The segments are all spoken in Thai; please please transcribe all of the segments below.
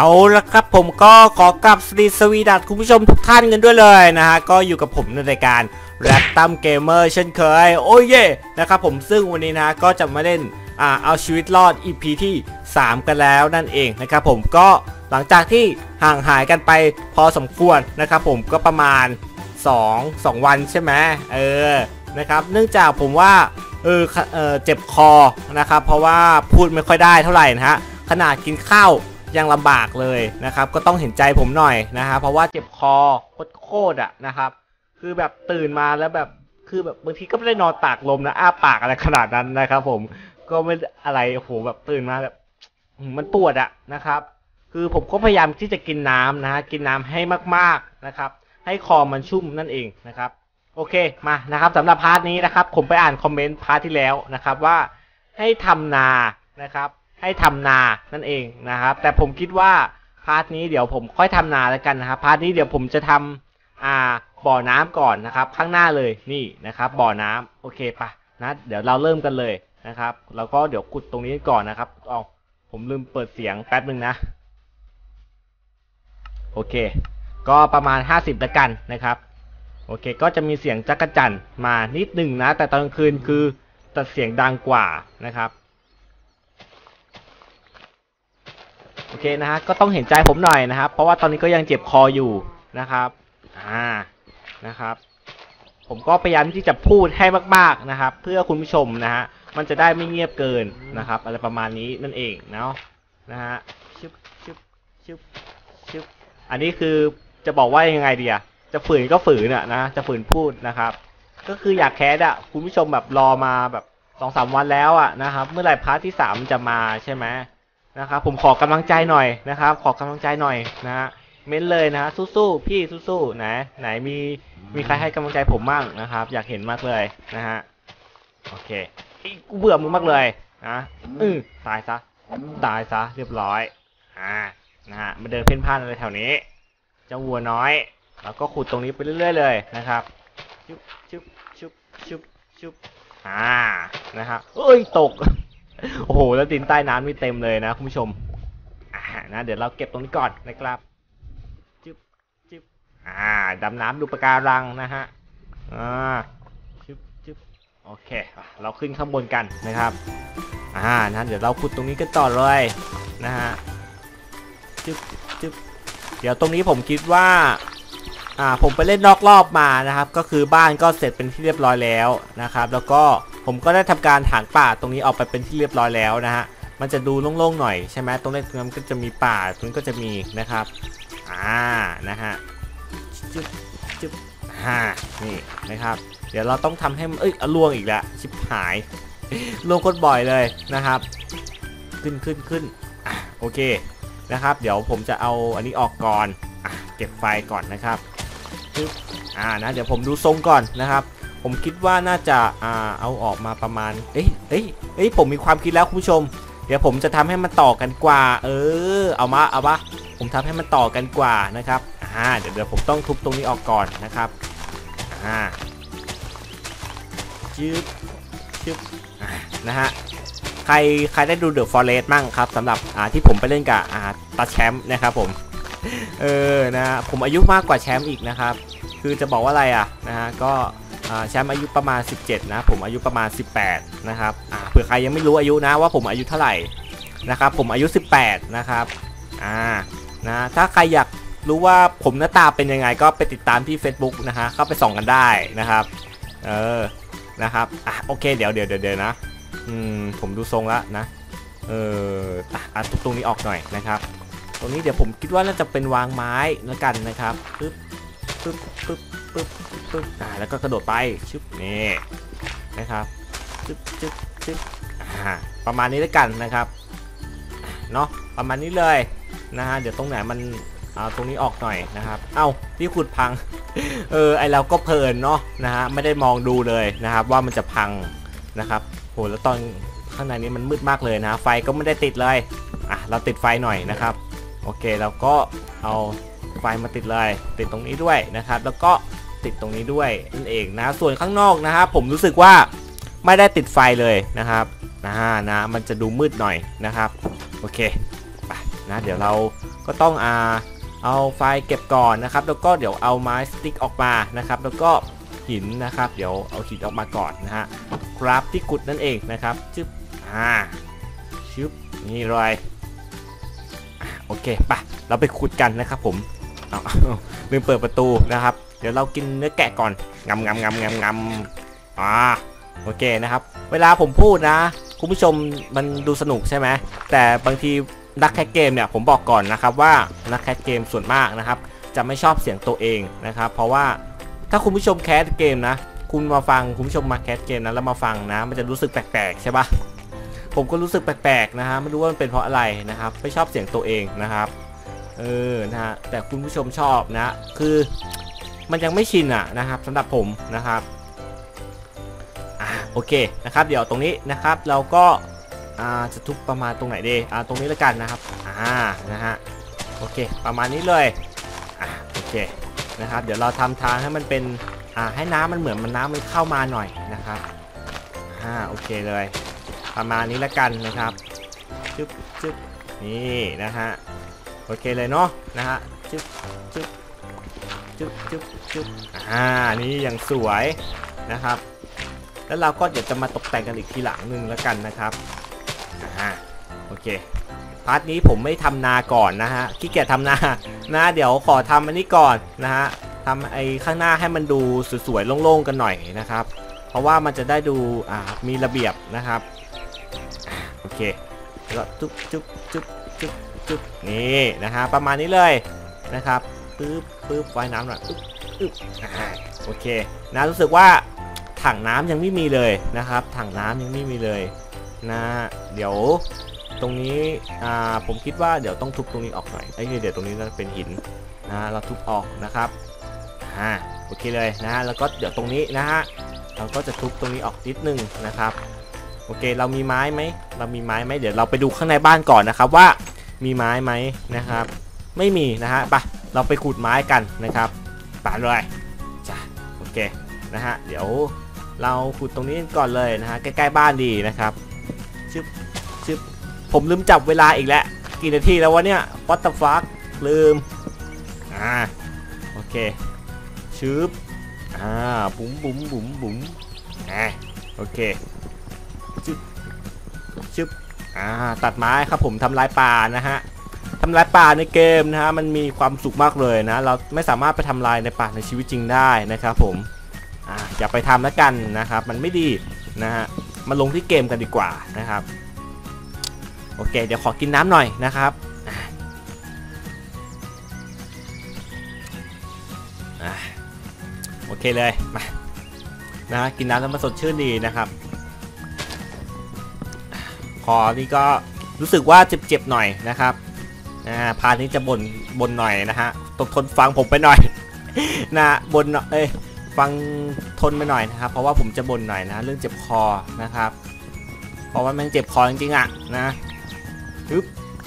ละครับผมก็ขอกราบสวีดัสคุณผู้ชมทุกท่านกันด้วยเลยนะฮะก็อยู่กับผมในรายการแรปตั้มเกมเมอร์เช่นเคยโอ้ยเย่นะครับผมซึ่งวันนี้นะก็จะมาเล่นเอาชีวิตรอด EP ที่3กันแล้วนั่นเองนะครับผมก็หลังจากที่ห่างหายกันไปพอสมควรนะครับผมก็ประมาณ2 วันใช่ไหมนะครับเนื่องจากผมว่าเจ็บคอนะครับเพราะว่าพูดไม่ค่อยได้เท่าไหร่นะฮะขนาดกินข้าวยังลำบากเลยนะครับก็ต้องเห็นใจผมหน่อยนะฮะเพราะว่าเจ็บคอโคตรอ่ะนะครับคือแบบตื่นมาแล้วแบบคือแบบบางทีก็ไม่ได้นอนตากลมนะอ้าปากอะไรขนาดนั้นนะครับผมก็ไม่อะไรโอ้โหแบบตื่นมาแบบมันปวดอ่ะนะครับคือผมก็พยายามที่จะกินน้ำนะฮะกินน้ำให้มากๆนะครับให้คอมันชุ่มนั่นเองนะครับโอเคมานะครับสำหรับพาร์ทนี้นะครับผมไปอ่านคอมเมนต์พาร์ทที่แล้วนะครับว่าให้ทำนานะครับให้ทำนานั่นเองนะครับแต่ผมคิดว่าพาร์ทนี้เดี๋ยวผมค่อยทำนาแล้วกันนะครับพาร์ทนี้เดี๋ยวผมจะทำบ่อน้ำก่อนนะครับข้างหน้าเลยนี่นะครับบ่อน้ำโอเคปะนะเดี๋ยวเราเริ่มกันเลยนะครับแล้วก็เดี๋ยวขุดตรงนี้ก่อนนะครับผมลืมเปิดเสียงแป๊บนึงนะโอเคก็ประมาณ50แล้วกันนะครับโอเคก็จะมีเสียงจักรจั่นมานิดหนึ่งนะแต่ตอนกลางคืนคือตัดเสียงดังกว่านะครับโอเคนะฮะก็ต้องเห็นใจผมหน่อยนะครับเพราะว่าตอนนี้ก็ยังเจ็บคออยู่นะครับนะครับผมก็พยายามที่จะพูดให้มากๆนะครับเพื่อคุณผู้ชมนะฮะมันจะได้ไม่เงียบเกินนะครับอะไรประมาณนี้นั่นเองเนาะนะฮะชึบอันนี้คือจะบอกว่ายังไงดีอะจะฝืนก็ฝืนนะจะฝืนพูดนะครับก็คืออยากแคสอะคุณผู้ชมแบบรอมาแบบ2-3 วันแล้วอะนะครับเมื่อไหร่พาร์ทที่3จะมาใช่ไหมนะครับผมขอกำลังใจหน่อยนะครับขอกำลังใจหน่อยนะฮะเม้นเลยนะสู้ๆพี่สู้ๆนะไหนมีใครให้กำลังใจผมมั่งนะครับอยากเห็นมากเลยนะฮะโอเคกูเบื่อมึงมากเลยนะตายซะเรียบร้อยนะฮะมาเดินเพ่นพ่านอะไรแถวนี้เจ้าวัวน้อยแล้วก็ขุดตรงนี้ไปเรื่อยๆเลยนะครับชุบนะฮะเอ้ยตกโอ้โหแล้วดินใต้น้ำมีเต็มเลยนะคุณผู้ชมนะเดี๋ยวเราเก็บตรงนี้ก่อนนะครับจึ๊บดำน้ำดูปะการังนะฮะจึ๊บโอเคเราขึ้นข้างบนกันนะครับนะเดี๋ยวเราขุดตรงนี้กันต่อเลยนะฮะจึ๊บเดี๋ยวตรงนี้ผมคิดว่าผมไปเล่นนอกรอบมานะครับก็คือบ้านก็เสร็จเป็นที่เรียบร้อยแล้วนะครับแล้วก็ผมก็ได้ทำการถางป่าตรงนี้ออกไปเป็นที่เรียบร้อยแล้วนะฮะมันจะดูโล่งๆหน่อยใช่ไหมตรงนี้มันก็จะมีป่าตรงนี้ก็จะมีนะครับนะฮะจึ๊บนี่นะครับเดี๋ยวเราต้องทำให้ล่วงอีกแล้วชิบหายล่วงโคตรบ่อยเลยนะครับขึ้นโอเคนะครับเดี๋ยวผมจะเอาอันนี้ออกก่อนเก็บไฟก่อนนะครับนะเดี๋ยวผมดูทรงก่อนนะครับผมคิดว่าน่าจะเอาออกมาประมาณผมมีความคิดแล้วคุณผู้ชมเดี๋ยวผมจะทำให้มันต่อกันกว่าเอาปะผมทำให้มันต่อกันกว่านะครับเดี๋ยวผมต้องทุบตรงนี้ออกก่อนนะครับจึ๊บนะฮะใครได้ดู The Forest มั่งครับสำหรับที่ผมไปเล่นกับตาแชมป์นะครับผมนะผมอายุมากกว่าแชมป์อีกนะครับคือจะบอกว่าอะไรนะฮะก็แชมป์อายุประมาณ17นะผมอายุประมาณ18นะครับเผื่อใครยังไม่รู้อายุนะว่าผมอายุเท่าไหร่นะครับผมอายุ18นะครับนะถ้าใครอยากรู้ว่าผมหน้าตาเป็นยังไงก็ไปติดตามที่ Facebook นะฮะเข้าไปส่องกันได้นะครับนะครับโอเคเดี๋ยวนะผมดูทรงแล้วนะทุบตรงนี้ออกหน่อยนะครับตรงนี้เดี๋ยวผมคิดว่าน่าจะเป็นวางไม้แล้วกันนะครับปึ๊บแล้วก็กระโดดไปชึบนี่นะครับจึ๊บประมาณนี้แล้วกันนะครับเนาะประมาณนี้เลยนะฮะเดี๋ยวตรงไหนมันตรงนี้ออกหน่อยนะครับที่ขุดพังไอเราก็เพลินเนาะนะฮะไม่ได้มองดูเลยนะครับว่ามันจะพังนะครับโหแล้วตอนข้างในนี้มันมืดมากเลยนะไฟก็ไม่ได้ติดเลยเราติดไฟหน่อยนะครับโอเคเราก็เอาไฟมาติดเลยติดตรงนี้ด้วยนะครับแล้วก็ติดตรงนี้ด้วยนั่นเองนะส่วนข้างนอกนะครับผมรู้สึกว่าไม่ได้ติดไฟเลยนะครับนะมันจะดูมืดหน่อยนะครับโอเคไปนะเดี๋ยวเราก็ต้องเอาไฟเก็บก่อนนะครับแล้วก็เดี๋ยวเอาไม้สติ๊กออกมานะครับแล้วก็หินนะครับเดี๋ยวเอาหินออกมาก่อนนะฮะครับที่ขุดนั่นเองนะครับชึบชึบนี่เลยโอเคไปเราไปขุดกันนะครับผมลืมเปิดประตูนะครับเดี๋ยวเรากินเนื้อแกะก่อนงำโอเคนะครับเวลาผมพูดนะคุณผู้ชมมันดูสนุกใช่ไหมแต่บางทีนักแคสเกมเนี่ยผมบอกก่อนนะครับว่านักแคสเกมส่วนมากนะครับจะไม่ชอบเสียงตัวเองนะครับเพราะว่าถ้าคุณผู้ชมแคสเกมนะคุณมาฟังคุณผู้ชมมาแคสเกมนะแล้วมาฟังนะมันจะรู้สึกแปลกๆใช่ปะผมก็รู้สึกแปลกๆนะฮะไม่รู้ว่ามันเป็นเพราะอะไรนะครับไม่ชอบเสียงตัวเองนะครับนะฮะแต่คุณผู้ชมชอบนะคือมันยังไม่ชินนะครับสำหรับผมนะครับโอเคนะครับเดี๋ยวตรงนี้นะครับเราก็จะทุบประมาณตรงไหนดีตรงนี้แล้วกันนะครับนะฮะโอเคประมาณนี้เลยโอเคนะครับเดี๋ยวเราทำทางให้มันเป็นให้น้ำมันเหมือนน้ำมันเข้ามาหน่อยนะครับโอเคเลยประมาณนี้แล้วกันนะครับจึ๊บนี่นะฮะโอเคเลยเนาะนะฮะจึ๊บนี่อย่างสวยนะครับแล้วเราก็เดี๋ยวจะมาตกแต่งกันอีกทีหลังนึงแล้วกันนะครับโอเคพาร์ทนี้ผมไม่ทำนาก่อนนะฮะขี้เกียจทำนานะเดี๋ยวขอทำอันนี้ก่อนนะฮะทำไอ้ข้างหน้าให้มันดูสวยๆโล่งๆกันหน่อยนะครับเพราะว่ามันจะได้ดูมีระเบียบนะครับโอเคแล้วจุ๊บนี่นะฮะประมาณนี้เลยนะครับปึ๊บว่ายน้ำหน่อยโอเคนะรู้สึกว่าถังน้ำยังไม่มีเลยนะครับถังน้ำยังไม่มีเลยนะเดี๋ยวตรงนี้ผมคิดว่าเดี๋ยวต้องทุบตรงนี้ออกหน่อยเดี๋ยวตรงนี้น่าเป็นหินนะเราทุบออกนะครับโอเคเลยนะแล้วก็เดี๋ยวตรงนี้นะฮะเราก็จะทุบตรงนี้ออกนิดนึงนะครับโอเคเรามีไม้ไหมเดี๋ยวเราไปดูข้างในบ้านก่อนนะครับว่ามีไม้ไหมนะครับไม่มีนะฮะไปเราไปขุดไม้กันนะครับป่าเลยจ้ะโอเคนะฮะเดี๋ยวเราขุดตรงนี้ก่อนเลยนะฮะใกล้ๆบ้านดีนะครับชึบผมลืมจับเวลาอีกแล้วกี่นาทีแล้ววะเนี่ย what the fuck ลืมโอเคชึบบุ๋มโอเคชึบตัดไม้ครับผมทำลายป่านะฮะทำลายป่าในเกมนะฮะมันมีความสุขมากเลยนะเราไม่สามารถไปทำลายในป่าในชีวิตจริงได้นะครับผมอย่าไปทำแล้วกันนะครับมันไม่ดีนะฮะมาลงที่เกมกันดีกว่านะครับโอเคเดี๋ยวขอกินน้ำหน่อยนะครับโอเคเลยมานะกินน้ำแล้วมันสดชื่นดีนะครับคอนี่ก็รู้สึกว่าเจ็บๆหน่อยนะครับพาร์ทนี้จะบ่นหน่อยนะฮะทนฟังผมไปหน่อยนะบ่นฟังทนไปหน่อยนะครับเพราะว่าผมจะบ่นหน่อยนะเรื่องเจ็บคอนะครับเพราะว่ามันเจ็บคอจริงๆนะอึ๊บ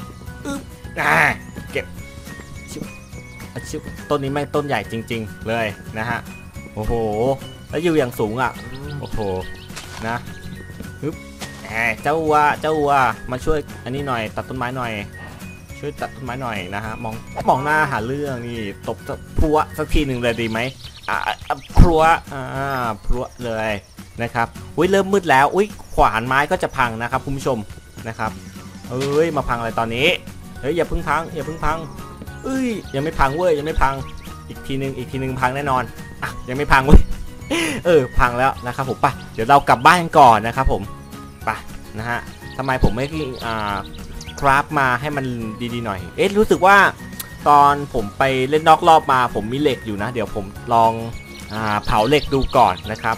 เก็บชิบต้นนี้แม่งต้นใหญ่จริงๆเลยนะฮะโอ้โหแล้วอยู่อย่างสูงโอ้โหนะอึ๊บเจ้าวัวมาช่วยอันนี้หน่อยตัดต้นไม้หน่อยช่วยตัดต้นไม้หน่อยนะฮะมองหน้าหาเรื่องนี่ตบพัวสักทีหนึ่งเลยดีไหมพัวเลยนะครับเริ่มมืดแล้วขวานไม้ก็จะพังนะครับคุณผู้ชมนะครับมาพังอะไรตอนนี้อย่าเพิ่งพังยังไม่พังเว้ยยังไม่พังอีกทีนึงพังแน่นอนยังไม่พังเว้ยพังแล้วนะครับผมเดี๋ยวเรากลับบ้านก่อนนะครับผมนะฮะทำไมผมไม่คราฟมาให้มันดีๆหน่อยรู้สึกว่าตอนผมไปเล่นนอกรอบมาผมมีเหล็กอยู่นะเดี๋ยวผมลองเผาเหล็กดูก่อนนะครับ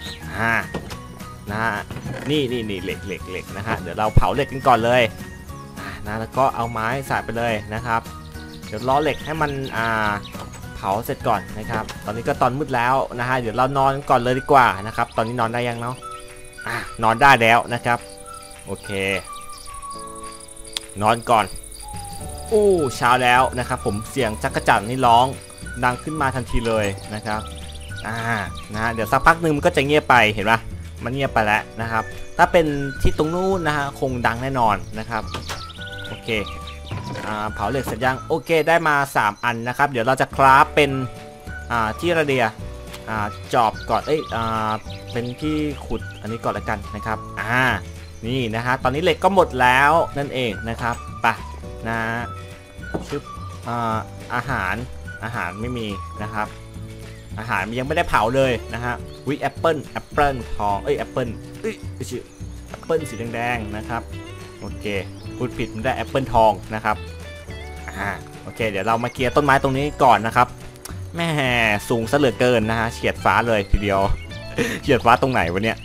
นะนี่เหล็กนะฮะเดี๋ยวเราเผาเหล็กกันก่อนเลยนะแล้วก็เอาไม้ใส่ไปเลยนะครับเดี๋ยวล้อเหล็กให้มันเผาเสร็จก่อนนะครับตอนนี้ก็ตอนมืดแล้วนะฮะเดี๋ยวเรานอนก่อนเลยดีกว่านะครับตอนนี้นอนได้ยังเนาะนอนได้แล้วนะครับโอเคนอนก่อนเช้าแล้วนะครับผมเสียงจักรจั่นนี่ร้องดังขึ้นมาทันทีเลยนะครับนะเดี๋ยวสักพักหนึ่งมันก็จะเงียบไปเห็นปะมันเงียบไปแล้วนะครับถ้าเป็นที่ตรงนู้นนะฮะคงดังแน่นอนนะครับโอเคเผาเหล็กเสร็จยังโอเคได้มา3อันนะครับเดี๋ยวเราจะคราฟเป็นที่ระเดียจอบก่อนเป็นที่ขุดอันนี้ก่อนละกันนะครับนี่นะฮะตอนนี้เหล็กก็หมดแล้วนั่นเองนะครับไปนะชึบอาหารไม่มีนะครับอาหารยังไม่ได้เผาเลยนะฮะวิแอปเปิลทองแอปเปิลชื่อแอปเปิลสีแดงๆนะครับโอเคพูดผิดมันได้แอปเปิลทองนะครับโอเคเดี๋ยวเรามาเคลียร์ต้นไม้ตรงนี้ก่อนนะครับแม่สูงซะเหลือเกินนะฮะเฉียดฟ้าเลยทีเดียว เฉียดฟ้าตรงไหนวะเนี่ย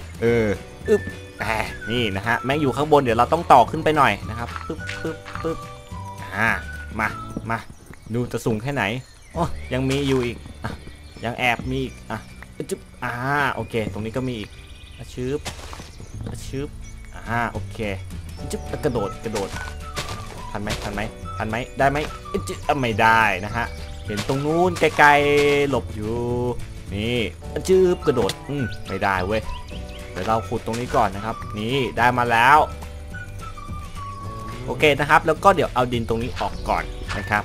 นี่นะฮะแม่งอยู่ข้างบนเดี๋ยวเราต้องต่อขึ้นไปหน่อยนะครับปึ๊บมาดูจะสูงแค่ไหนโอ้ยังมีอยู่อีกยังแอบมีอีกจุ๊บโอเคตรงนี้ก็มีอีกชืบโอเคจุ๊บกระโดดทันไหมได้ไหมจุ๊บไม่ได้นะฮะเห็นตรงนู้นไกลๆหลบอยู่นี่จืบกระโดดไม่ได้เว้ยเดี๋ยวเราขุดตรงนี้ก่อนนะครับนี่ได้มาแล้วโอเคนะครับแล้วก็เดี๋ยวเอาดินตรงนี้ออกก่อนนะครับ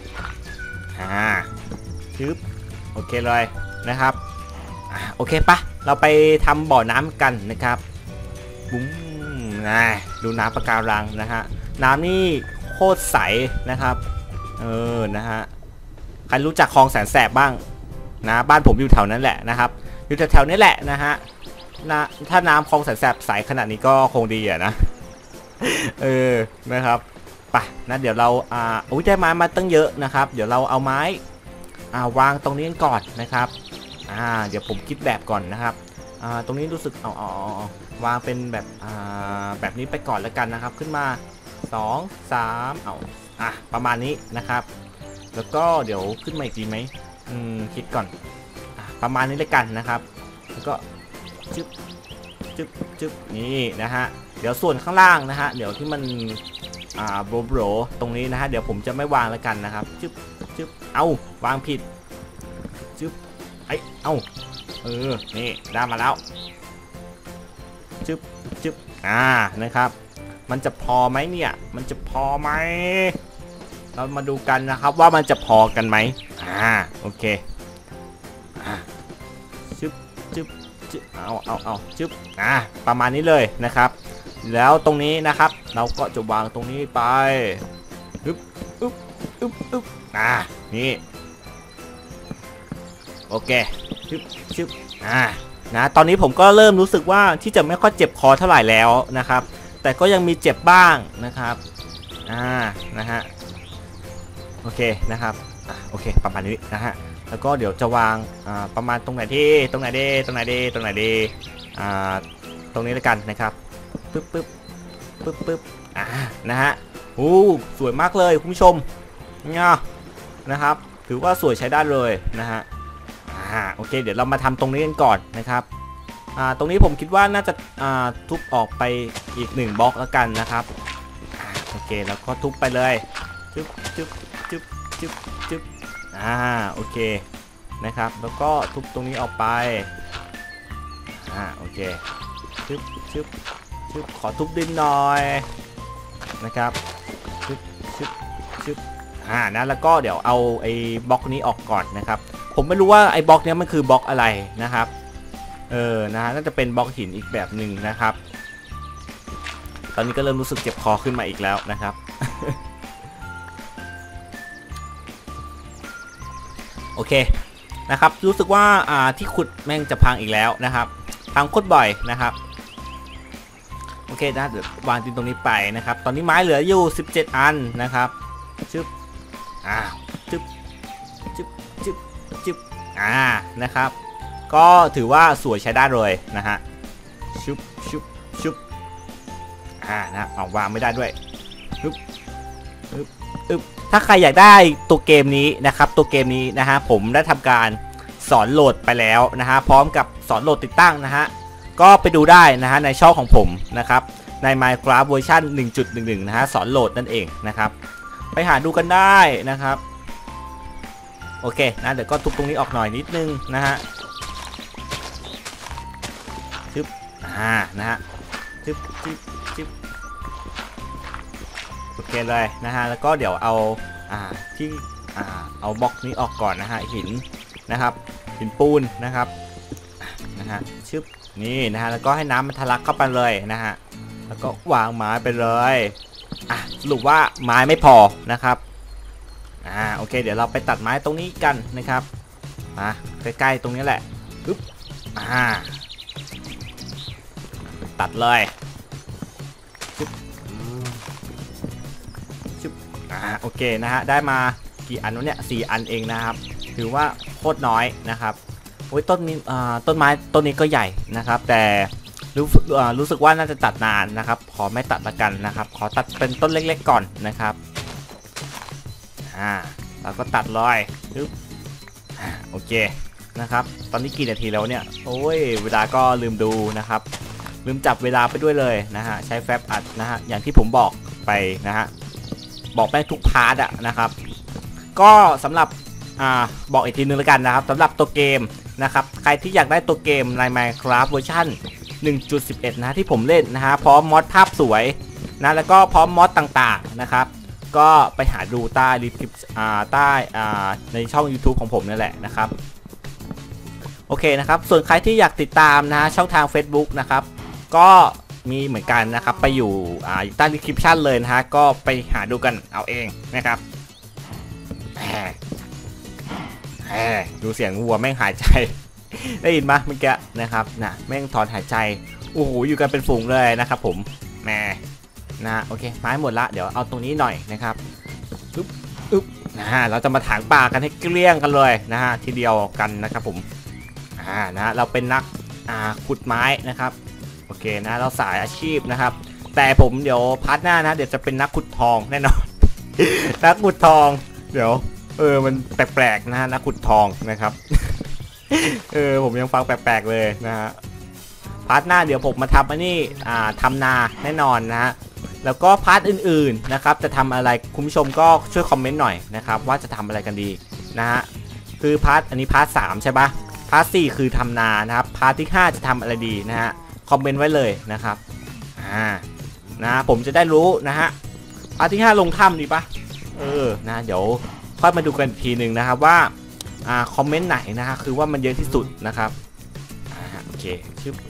ชืบโอเคเลยนะครับโอเคปะเราไปทำบ่อน้ำกันนะครับบุ้มดูน้ำปะการังนะฮะน้ำนี่โคตรใสนะครับนะฮะใครรู้จักคลองแสนแสบบ้างนะบ้านผมอยู่แถวนั้นแหละนะครับอยู่แถวนี้แหละนะฮะถ้าน้ำคลองแสนแสบใสขนาดนี้ก็คงดีอะนะนะครับไปนะเดี๋ยวเราได้ไม้มาตั้งเยอะนะครับเดี๋ยวเราเอาไม้วางตรงนี้ก่อนนะครับเดี๋ยวผมคิดแบบก่อนนะครับตรงนี้รู้สึกวางเป็นแบบแบบนี้ไปก่อนแล้วกันนะครับขึ้นมา2 3ประมาณนี้นะครับแล้วก็เดี๋ยวขึ้นมาอีกดีไหมคิดก่อนประมาณนี้เลยกันนะครับแล้วก็จึ๊บนี่นะฮะเดี๋ยวส่วนข้างล่างนะฮะเดี๋ยวที่มันโบรตรงนี้นะฮะเดี๋ยวผมจะไม่วางแล้วกันนะครับจึ๊บวางผิดจึ๊บนี่ได้มาแล้วจึ๊บนะครับมันจะพอไหมเนี่ยมันจะพอไหมเรามาดูกันนะครับว่ามันจะพอกันไหมโอเคจึ๊บเอาจึ๊บประมาณนี้เลยนะครับแล้วตรงนี้นะครับเราก็จะวางตรงนี้ไปอึ๊บนี่โอเคชึบนะตอนนี้ผมก็เริ่มรู้สึกว่าที่จะไม่ค่อยเจ็บคอเท่าไหร่แล้วนะครับแต่ก็ยังมีเจ็บบ้างนะครับนะฮะโอเคนะครับโอเคประมาณนี้นะฮะแล้วก็เดี๋ยวจะวางประมาณตรงไหนดีตรงไหนดีตรงนี้แล้วกันนะครับปึ๊บนะฮะสวยมากเลยคุณผู้ชมนะครับถือว่าสวยใช้ได้เลยนะฮะโอเคเดี๋ยวเรามาทำตรงนี้กันก่อนนะครับตรงนี้ผมคิดว่าน่าจะทุบออกไปอีก1บล็อกแล้วกันนะครับโอเคแล้วก็ทุบไปเลยจึ๊บโอเคนะครับแล้วก็ทุบตรงนี้ออกไปโอเคจึ๊บขอทุบดินหน่อยนะครับจึ๊บนะแล้วก็เดี๋ยวเอาไอ้บล็อกนี้ออกก่อนนะครับผมไม่รู้ว่าไอ้บล็อกนี้มันคือบล็อกอะไรนะครับนะฮะน่าจะเป็นบล็อกหินอีกแบบหนึ่งนะครับตอนนี้ก็เริ่มรู้สึกเจ็บคอขึ้นมาอีกแล้วนะครับ โอเคนะครับรู้สึกว่าที่ขุดแม่งจะพังอีกแล้วนะครับพังโคตรบ่อยนะครับโอเคนะเดี๋ยววางดินตรงนี้ไปนะครับตอนนี้ไม้เหลืออยู่17อันนะครับจึ๊บนะครับก็ถือว่าสวยใช้ได้เลยนะฮะชุบนะวางไม่ได้ด้วยถ้าใครอยากได้ตัวเกมนี้นะครับตัวเกมนี้นะฮะผมได้ทำการสอนโหลดไปแล้วนะฮะพร้อมกับสอนโหลดติดตั้งนะฮะก็ไปดูได้นะฮะในช่องของผมนะครับใน Minecraft เวอร์ชัน 1.11 นะฮะสอนโหลดนั่นเองนะครับไปหาดูกันได้นะครับโอเคนะเดี๋ยวก็ทุบตรงนี้ออกหน่อยนิดนึงนะฮะนะฮะจึ๊บโอเคเลยนะฮะแล้วก็เดี๋ยวเอาที่เอาบล็อกนี้ออกก่อนนะฮะหินนะครับหินปูนนะครับนะฮะชึบนี่นะฮะแล้วก็ให้น้ำมันทะลักเข้าไปเลยนะฮะแล้วก็วางไม้ไปเลยสรุปว่าไม้ไม่พอนะครับโอเคเดี๋ยวเราไปตัดไม้ตรงนี้กันนะครับใกล้ๆตรงนี้แหละปึ๊บตัดเลยโอเคนะฮะได้มากี่อันวะเนี่ย4 อันเองนะครับถือว่าโคตรน้อยนะครับโอ้ยต้นนี้ต้นไม้ต้นนี้ก็ใหญ่นะครับแต่รู้สึกว่าน่าจะตัดนานนะครับขอไม่ตัดละกันนะครับขอตัดเป็นต้นเล็กๆก่อนนะครับเราก็ตัดเลยโอเคนะครับตอนนี้กี่นาทีแล้วเนี่ยโอ้ยเวลาก็ลืมดูนะครับลืมจับเวลาไปด้วยเลยนะฮะใช้แฟบอัดนะฮะอย่างที่ผมบอกไปนะฮะบอกไปทุกพาร์ทนะครับก็สำหรับบอกอีกทีนึงแล้วกันนะครับสำหรับตัวเกมนะครับใครที่อยากได้ตัวเกมใน Minecraft เวอร์ชัน 1.11 นะที่ผมเล่นนะฮะพร้อมมอดภาพสวยนะแล้วก็พร้อมมอดต่างๆนะครับก็ไปหาดูใต้รีวิวใต้ในช่อง YouTube ของผมนั่นแหละนะครับโอเคนะครับส่วนใครที่อยากติดตามนะช่องทาง Facebook นะครับก็มีเหมือนกันนะครับไปอยู่ใต้ดีสคริปชั่นเลยนะฮะก็ไปหาดูกันเอาเองนะครับดูเสียงวัวแม่งหายใจ ได้ยินไหมเมื่อกี้นะครับแม่งถอนหายใจโอ้โหอยู่กันเป็นฝูงเลยนะครับผมแม่โอเคไม้หมดละเดี๋ยวเอาตรงนี้หน่อยนะครับอึ๊บเราจะมาถางป่ากันให้เกลี้ยงกันเลยนะฮะทีเดียวกันนะครับผมนะเราเป็นนักขุดไม้นะครับโอเคนะเราสายอาชีพนะครับแต่ผมเดี๋ยวพาร์ทหน้านะเดี๋ยวจะเป็นนักขุดทองแน่นอน นักขุดทองเดี๋ยวมันแปลกๆนะฮะนักขุดทองนะครับ ผมยังฟังแปลกๆเลยนะฮะพาร์ทหน้าเดี๋ยวผมมาทำอันนี้ทำนาแน่นอนนะฮะแล้วก็พาร์ทอื่นๆนะครับจะทำอะไรคุณผู้ชมก็ช่วยคอมเมนต์หน่อยนะครับว่าจะทำอะไรกันดีนะฮะคืออันนี้พาร์ท3ใช่ปะพาร์ท4คือทำนานะครับพาร์ทที่5จะทำอะไรดีนะฮะคอมเมนต์ไว้เลยนะครับนะผมจะได้รู้นะฮะพาร์ทที่5ลงถ้ำดีปะนะเดี๋ยวค่อยมาดูกันอีกทีหนึ่งนะครับว่าคอมเมนต์ไหนนะฮะคือว่ามันเยอะที่สุดนะครับโอเคชึบ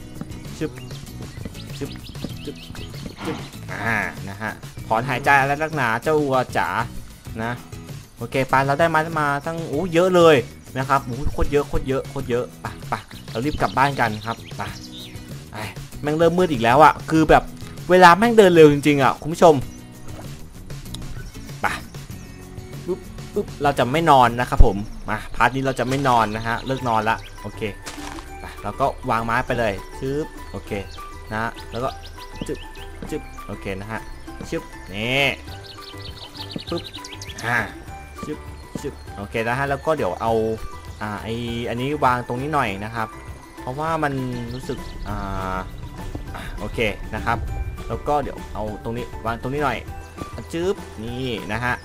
นะฮะถอนหายใจแล้วนักหนาเจ้าวัวจ๋านะโอเคไปเราได้มาตั้งเยอะเลยนะครับโคตรเยอะไปเรารีบกลับบ้านกันครับไปแม่งเริ่มมืดอีกแล้วคือแบบเวลาแม่งเดินเร็วจริงๆคุณผู้ชมไปปุ๊บเราจะไม่นอนนะครับผมพาร์ทนี้เราจะไม่นอนนะฮะเลิกนอนละโอเคไปเราก็วางไม้ไปเลยชึบโอเคนะแล้วก็จึ๊บโอเคนะฮะชึบนี่ปุ๊บชึบโอเคนะฮะแล้วก็เดี๋ยวเอาอันนี้วางตรงนี้หน่อยนะครับเพราะว่ามันรู้สึกโอเคนะครับแล้วก็เดี๋ยวเอาตรงนี้วางตรงนี้หน่อยจึ๊บนี่นะฮะ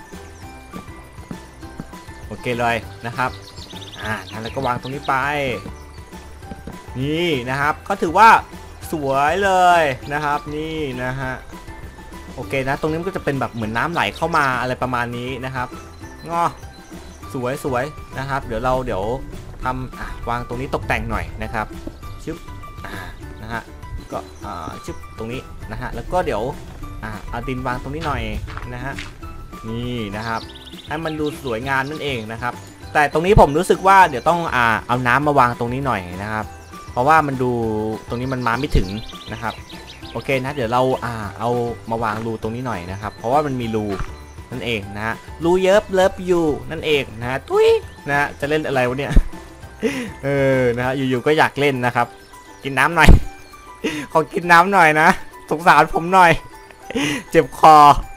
โอเคเลยนะครับแล้วก็วางตรงนี้ไปนี่นะครับก็ถือว่าสวยเลยนะครับนี่นะฮะโอเคนะตรงนี้มันก็จะเป็นแบบเหมือนน้ำไหลเข้ามาอะไรประมาณนี้นะครับสวยนะครับเดี๋ยวทำวางตรงนี้ตกแต่งหน่อยนะครับชึบนะฮะก็ชึบตรงนี้นะฮะแล้วก็เดี๋ยวเอาดินวางตรงนี้หน่อยนะฮะนี่นะครับให้มันดูสวยงามนั่นเองนะครับแต่ตรงนี้ผมรู้สึกว่าเดี๋ยวต้องเอาน้ำมาวางตรงนี้หน่อยนะครับเพราะว่ามันดูตรงนี้มันมาไม่ถึงนะครับโอเคนะเดี๋ยวเราเอามาวางรูตรงนี้หน่อยนะครับเพราะว่ามันมีรูนั่นเองนะฮะรูเลิฟยูนั่นเองนะฮะตุ้ยนะฮะจะเล่นอะไรวะเนี่ยนะฮะอยู่ๆก็อยากเล่นนะครับกินน้ำหน่อย ขอกินน้ำหน่อยนะสงสารผมหน่อย เจ็บคอ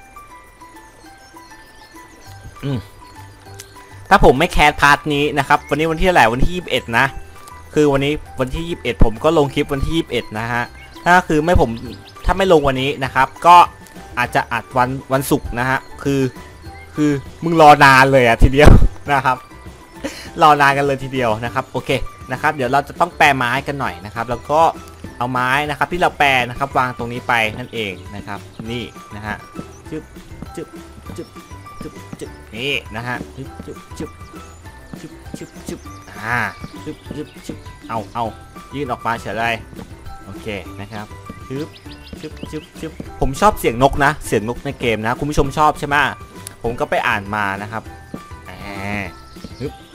ถ้าผมไม่แคสพาร์ทนี้นะครับวันนี้วันที่เท่าไหร่วันที่21นะคือวันนี้วันที่21ผมก็ลงคลิปวันที่21นะฮะถ้าคือถ้าไม่ลงวันนี้นะครับก็อาจจะอัดวันศุกร์นะฮะคือมึงรอนานเลยทีเดียวนะครับรอนานกันเลยทีเดียวนะครับโอเคนะครับเดี๋ยวเราจะต้องแปรไม้กันหน่อยนะครับแล้วก็เอาไม้นะครับที่เราแปรนะครับวางตรงนี้ไปนั่นเองนะครับนี่นะฮะจึ๊บจึ๊บจึ๊บจึ๊บนี่นะฮะจึ๊บจึ๊บจึ๊บจึ๊บจึ๊บจึ๊บจึ๊บจึ๊บจึ๊บเอายื่นออกมาเฉยเลยโอเคนะครับจึ๊บจึ๊บจึ๊บจึ๊บผมชอบเสียงนกนะเสียงนกในเกมนะคุณผู้ชมชอบใช่ไหมผมก็ไปอ่านมานะครับจึ๊บ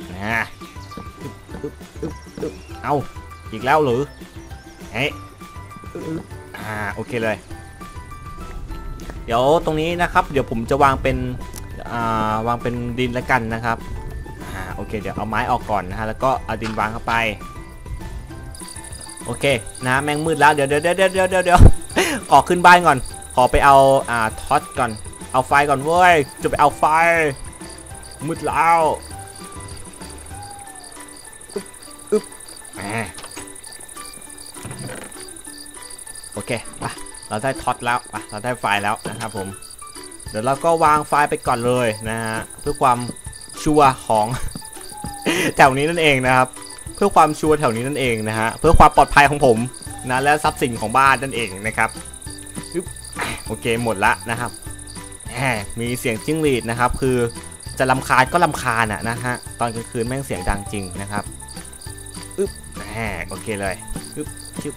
เอาอีกแล้วหรือเฮ้ยโอเคเลยเดี๋ยวตรงนี้นะครับเดี๋ยวผมจะวางเป็นดินแล้วกันนะครับโอเคเดี๋ยวเอาไม้ออกก่อนนะฮะแล้วก็เอาดินวางเข้าไปโอเคนะแมงมืดแล้วเดี๋ยวขอขึ้นบ้านก่อนขอไปเอาท็อตก่อนเอาไฟก่อนเว้ยจะไปเอาไฟมืดแล้วอึ๊บโอเคไปเราได้ท็อตแล้วไปเราได้ไฟแล้วนะครับผมเดี๋ยวเราก็วางไฟไปก่อนเลยนะฮะเพื่อความชัวร์ของ แถวนี้นั่นเองนะครับเพื่อความชัวร์แถวนี้นั่นเองนะฮะเพื่อความปลอดภัยของผมนะและทรัพย์สินของบ้านนั่นเองนะครับโอเคหมดละนะครับมีเสียงจิ้งหรีดนะครับคือจะรำคาญก็รำคาญนะฮะตอนกลางคืนแม่งเสียงดังจริงนะครับโอเคเลยชึบ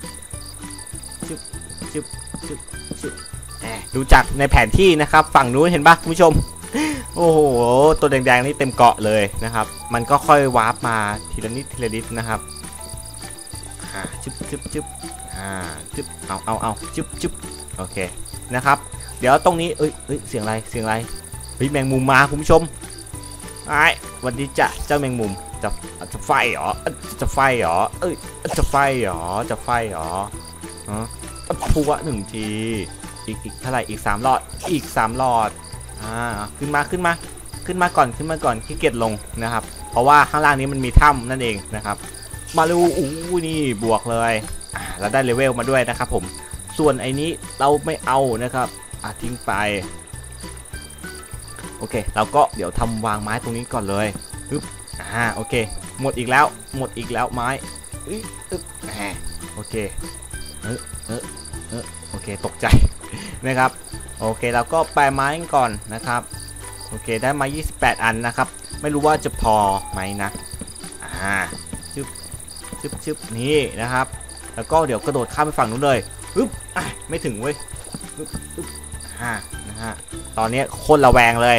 ดูจากในแผนที่นะครับฝั่งนู้นเห็นปะคุณผู้ชมโอ้โหตัวแดงๆนี่เต็มเกาะเลยนะครับมันก็ค่อยวาร์ปมาทีละนิดนะครับชึบชึบเอาชึบโอเคนะครับเดี๋ยวตรงนี้เสียงอะไรแมงมุมมาคุณผู้ชมวันนี้เจ้าแมงมุมจะไฟเหรอจะไฟเหรอพูดว่า1 ทีอีกเท่าไหร่อีก3 หลอดขึ้นมาก่อนขี้เกียจลงนะครับเพราะว่าข้างล่างนี้มันมีถ้ำนั่นเองนะครับมาดูนี่บวกเลยเราได้เลเวลมาด้วยนะครับผมส่วนไอ้นี้เราไม่เอานะครับทิ้งไปโอเคเราก็เดี๋ยวทำวางไม้ตรงนี้ก่อนเลยโอเคหมดอีกแล้วไม้โอเคโอเคตกใจนะครับโอเคเราก็แปลไม้ก่อนนะครับโอเคได้มา28 อันนะครับไม่รู้ว่าจะพอไหมนะชึบนี่นะครับแล้วก็เดี๋ยวกระโดดข้ามไปฝั่งนู้นเลยไม่ถึงเว้ยนะฮะตอนนี้โคตรระแวงเลย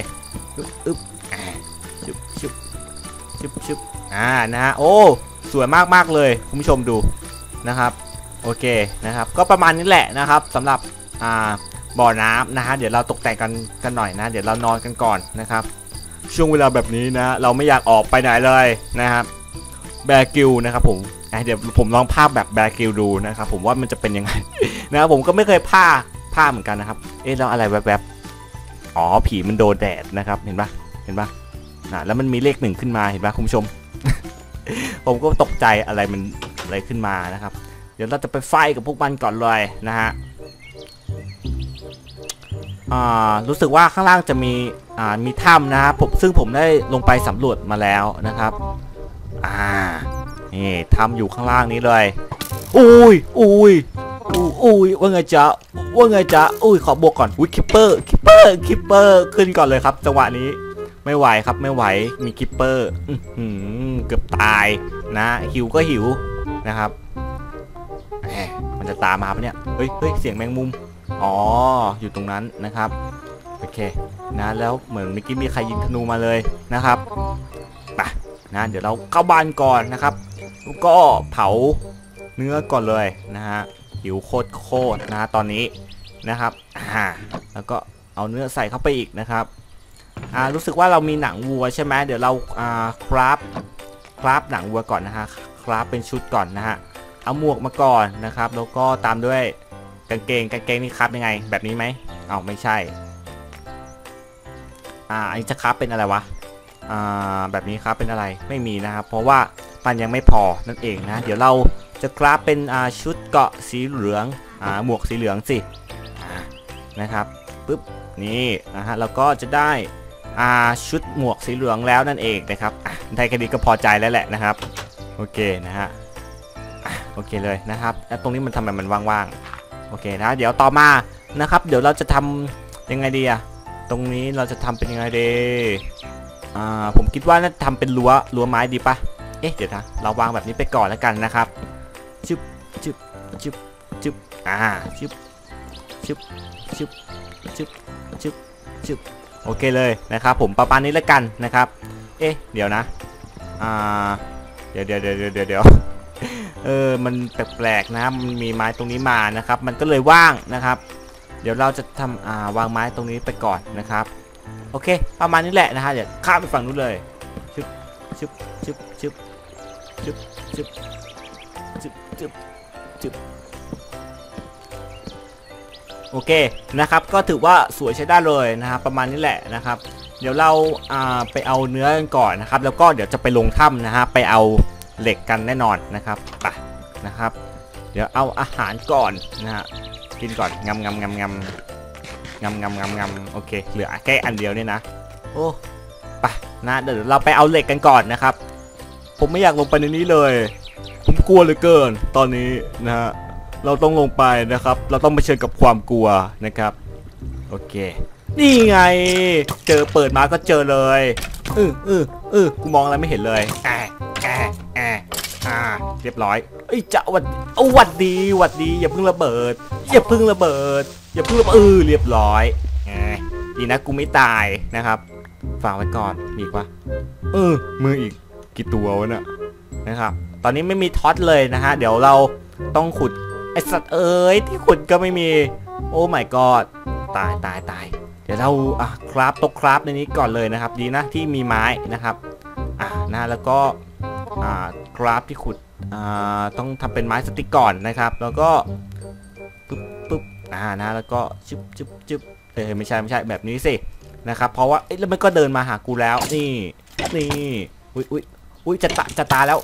ชึบนะฮะโอ้สวยมากเลยคุณผู้ชมดูนะครับโอเคนะครับก็ประมาณนี้แหละนะครับสำหรับบ่อน้ำนะฮะเดี๋ยวเราตกแต่งกันหน่อยนะเดี๋ยวเรานอนกันก่อนนะครับช่วงเวลาแบบนี้นะเราไม่อยากออกไปไหนเลยนะครับแบร์กิลนะครับผมเดี๋ยวผมลองภาพแบบแบร์กิลดูนะครับผมว่ามันจะเป็นยังไงนะครับผมก็ไม่เคยภาพเหมือนกันนะครับแล้วอะไรแวบอ๋อผีมันโดนแดดนะครับเห็นปะแล้วมันมีเลข1ขึ้นมาเห็นปะคุณผู้ชม ผมก็ตกใจอะไรขึ้นมานะครับเดี๋ยวเราจะไปไฟกับพวกมันก่อนเลยนะฮะรู้สึกว่าข้างล่างจะมีถ้ำนะครับซึ่งผมได้ลงไปสำรวจมาแล้วนะครับนี่ถ้ำอยู่ข้างล่างนี้เลยอุ้ยว่าไงจ๊ะขอบวกก่อนคิปเปอร์ขึ้นก่อนเลยครับจังหวะนี้ไม่ไหวครับไม่ไหวมีคิปเปอร์เกือบตายนะหิวก็หิวนะครับมันจะตามมาปะเนี่ยเฮ้ยเสียงแมงมุมอ๋ออยู่ตรงนั้นนะครับโอเคนะแล้วเหมือนเมื่อกี้มีใครยิงธนูมาเลยนะครับไปนะเดี๋ยวเราเข้าบ้านก่อนนะครับแล้วก็เผาเนื้อก่อนเลยนะฮะหิวโคตรนะตอนนี้นะครับแล้วก็เอาเนื้อใส่เข้าไปอีกนะครับรู้สึกว่าเรามีหนังวัวใช่ไหมเดี๋ยวเราคราฟหนังวัวก่อนนะฮะคราฟเป็นชุดก่อนนะฮะเอาหมวกมาก่อนนะครับแล้วก็ตามด้วยกางเกงนี่คราฟยังไงแบบนี้ไหมไม่ใช่อันนี้จะคราฟเป็นอะไรวะแบบนี้คราฟเป็นอะไรไม่มีนะครับเพราะว่ามันยังไม่พอนั่นเองนะเดี๋ยวเราจะคราฟเป็นชุดเกราะสีเหลืองหมวกสีเหลืองสินะครับปึ๊บนี่นะฮะเราก็จะได้ชุดหมวกสีเหลืองแล้วนั่นเองนะครับได้แค่นี้ก็พอใจแล้วแหละนะครับโอเคนะฮะโอเคเลยนะครับตรงนี้มันทำไมมันว่างๆโอเคนะเดี๋ยวต่อมานะครับเดี๋ยวเราจะทำยังไงดีตรงนี้เราจะทำเป็นยังไงดีผมคิดว่าน่าจะทำเป็นรั้วไม้ดีปะเอ๊ะเดี๋ยวนะเราวางแบบนี้ไปก่อนแล้วกันนะครับชึบชึบชึบชึบชึบชึบชึบชึบชึบชึบโอเคเลยนะครับผมประมาณนี้แล้วกันนะครับเอ๊ะเดี๋ยวนะเดี๋ยวมันแปลกๆนะมันมีไม้ตรงนี้มานะครับมันก็เลยว่างนะครับเดี๋ยวเราจะทำวางไม้ตรงนี้ไปก่อนนะครับโอเคประมาณนี้แหละนะฮะเดี๋ยวข้ามไปฝั่งนู้นเลยชึบชึบชึบชึบชึบชึบชึบชึบชึบโอเคนะครับก็ถือว่าสวยใช้ได้เลยนะครับประมาณนี้แหละนะครับเดี๋ยวเราไปเอาเนื้อกันก่อนนะครับแล้วก็เดี๋ยวจะไปลงถ้ำนะฮะไปเอาเหล็กกันแน่นอนนะครับไปนะครับเดี๋ยวเอาอาหารก่อนนะฮะกินก่อนงำโอเคเหลือแค่อันเดียวเนี่ยนะโอ้ไปนะเดี๋ยวเราไปเอาเหล็กกันก่อนนะครับผมไม่อยากลงไปในนี้เลยผมกลัวเหลือเกินตอนนี้นะฮะเราต้องลงไปนะครับเราต้องเผชิญกับความกลัวนะครับโอเคนี่ไงเจอเปิดมาก็เจอเลยกูมองอะไรไม่เห็นเลยเรียบร้อยจะวัดดีอย่าเพิ่งระเบิดเรียบร้อยดีนะกูไม่ตายนะครับฝากไว้ก่อนมีอีกวะมืออีกกี่ตัววะเนี่ยนะครับตอนนี้ไม่มีท็อตเลยนะฮะเดี๋ยวเราต้องขุดไอสัตว์ที่ขุดก็ไม่มีโอ้ my god ตายเดี๋ยวเราคราฟในนี้ก่อนเลยนะครับดีนะที่มีไม้นะครับนะแล้วก็คราฟที่ขุดต้องทำเป็นไม้สติ๊กก่อนนะครับแล้วก็ปึ๊บนะแล้วก็ชึบไม่ใช่แบบนี้สินะครับเพราะว่าแล้วมันก็เดินมาหากูแล้วนี่อุ้ยจะตายแล้ว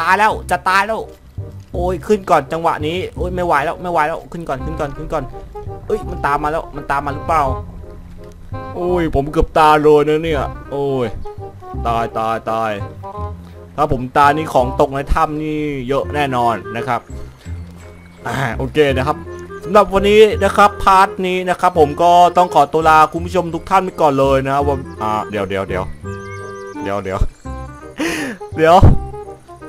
โอ้ยขึ้นก่อนจังหวะนี้โอ้ยไม่ไหวแล้วขึ้นก่อนมันตามมาหรือเปล่าโอ้ยผมเกือบตายเลยนะเนี่ยโอ้ยตายถ้าผมตายนี่ของตกในถ้ำนี่เยอะแน่นอนนะครับโอเคนะครับสำหรับวันนี้นะครับพาร์ทนี้นะครับผมก็ต้องขอตัวลาคุณผู้ชมทุกท่านไปก่อนเลยนะว่าเดี๋ยวธ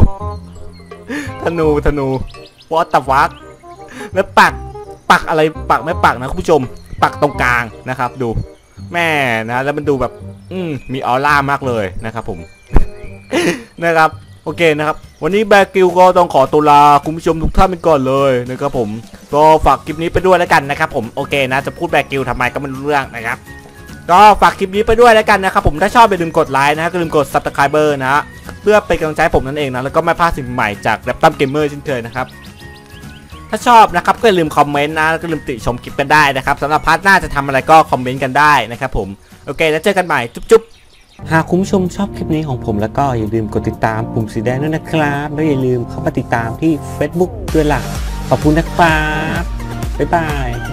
นูวอตวักแล้วปักอะไรปักไม่ปักนะคุณผู้ชมปักตรงกลางนะครับดูแม่นะแล้วมันดูแบบมีออร่ามากเลยนะครับผมนะครับโอเคนะครับวันนี้แบร์กิลก็ต้องขอตัวลาคุณผู้ชมทุกท่านไปก่อนเลยนะครับผมก็ฝากคลิปนี้ไปด้วยแล้วกันนะครับผมโอเคนะจะพูดแบร์กิลทำไมก็ไม่รู้เรื่องนะครับก็ฝากคลิปนี้ไปด้วยแล้วกันนะครับผมถ้าชอบอย่าลืมกดไลค์นะก็ลืมกด Subscriber นะเพื่อเป็นกำลังใจผมนั่นเองนะแล้วก็ไม่พลาดสิ่งใหม่จากแรปตัมเกมเมอร์เช่นเคยนะครับถ้าชอบนะครับก็อย่าลืมคอมเมนต์นะแล้วก็ลืมติชมคลิปกันได้นะครับสำหรับพาร์ทหน้าจะทำอะไรก็คอมเมนต์กันได้นะครับผมโอเคแล้วเจอกันใหม่จุ๊บหากคุณผู้ชมชอบคลิปนี้ของผมแล้วก็อย่าลืมกดติดตามปุ่มสีแดงด้วยนะครับแล้วอย่าลืมเข้ามาติดตามที่ Facebook ด้วยล่ะขอบคุณนะครับบ๊ายบาย